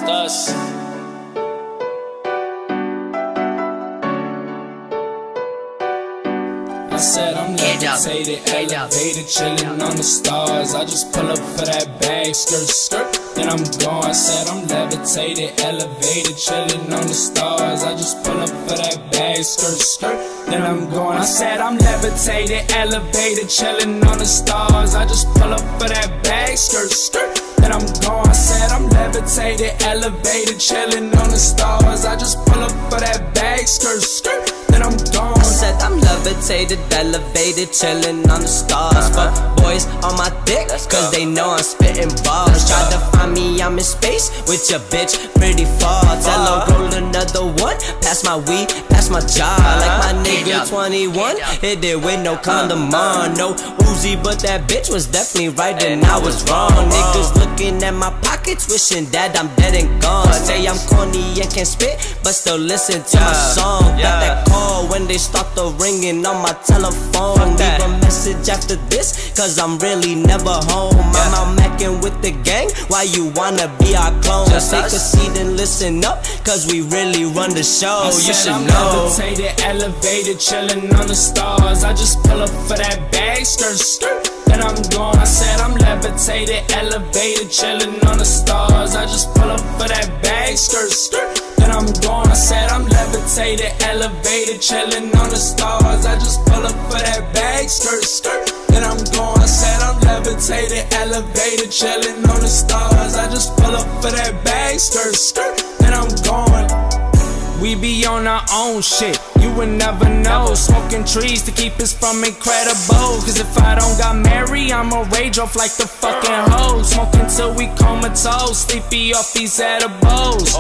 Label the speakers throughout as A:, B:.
A: just us. I said I'm levitated, elevated, chillin' on the stars. I just pull up for that bag, skirt, skirt, then I'm gone. I said I'm levitated, elevated, chillin' on the stars. I just pull up for that bag, skirt, skirt, then I'm gone. I said I'm levitated, elevated, chillin' on the stars. I just pull up for that bag, skirt, skirt, then I'm gone. I said I'm levitated, elevated, chillin' on the stars. I just pull up for that bag, skirt, skirt, then I'm gone.
B: I said I'm levitated, elevated, chillin' on the stars. Fuck boys on my dick, cause they know I'm spittin' bars. Try to find me, I'm in space with your bitch, pretty far. Tell her roll another one, pass my weed, pass my jar. Like my nigga 21, hit it with no condom on. No Uzi, but that bitch was definitely right and I was wrong. Niggas looking at my pockets, wishing that I'm dead and gone. Say I'm corny and can't spit, but still listen to my song. Got that call when they start the ringing on my telephone. Leave a message after this, cause I'm really never home. I'm out macking with the gang, why you wanna be our clone? Take a seat and listen up, cause we really run the show. You should know.
A: I'm levitated, elevated, chillin' on the stars. I just pull up for that bag, skirt, skirt, then I'm gone. I said I'm levitated, elevated, chillin' on the stars. I just pull up for that bag, skirt, skirt, then I'm gone. I said I'm levitated, elevated, chillin' on the stars. I just pull up for that bag, skirt, skirt, then I'm gone. I said I'm levitated, elevated, chillin' on the stars. I just pull up for that bag, skirt, skirt, then I'm gone. We be on our own shit, you would never know. Smoking trees to keep us from incredible. Cause if I don't got married, I'ma rage off like the fucking hoes. Smoking till we comatose, sleepy off these edibles.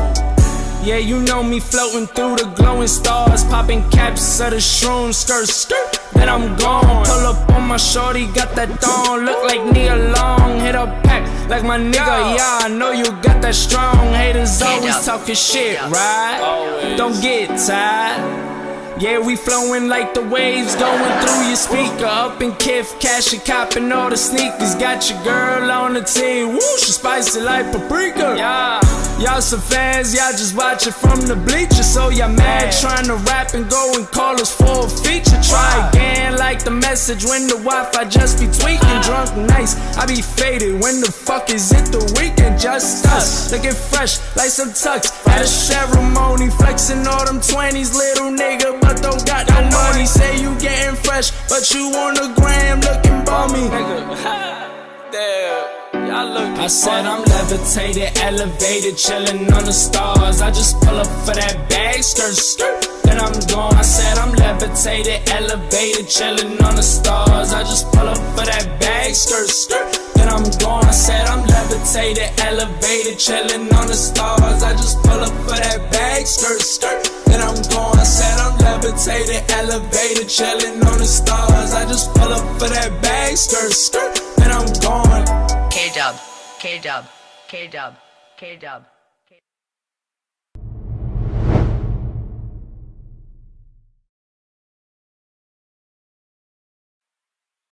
A: Yeah, you know me floating through the glowing stars, popping caps of the shroom, skirt, skirt, then I'm gone. Pull up on my shorty, got that thong, look like Nia Long. Hit a pack like my nigga, yeah, I know you got that strong. Haters always talking shit, right? Don't get tired. Yeah, we flowing like the waves going through your speaker. Up in Kif, cash and copping all the sneakers. Got your girl on the team, woo, she spicy like paprika. Yeah, y'all some fans, y'all just watch it from the bleachers. So y'all mad, trying to rap and go and call us for a feature. Try again like the message when the Wi-Fi just be tweaking. Drunk nights, I be faded. When the fuck is it the weekend? Just us, looking fresh like some tux. At a ceremony, flexing all them 20s, little nigga, but don't got no money. Say you getting fresh, but you on the gram looking bummy. I said I'm levitated, elevated, chillin' on the stars. I just pull up for that bag, skirt, skirt, then I'm gone. I said I'm levitated, elevated, chillin' on the stars. I just pull up for that bag, skirt, skirt, then I'm gone. I said I'm levitated, elevated, chillin' on the stars. I just pull up for that bag, skirt, skirt, then I'm gone. I said I'm levitated, elevated, chillin' on the stars. I just pull up for that bag, skirt, skirt, then I'm gone.
C: K-Dub, K-Dub, K-Dub, K-Dub.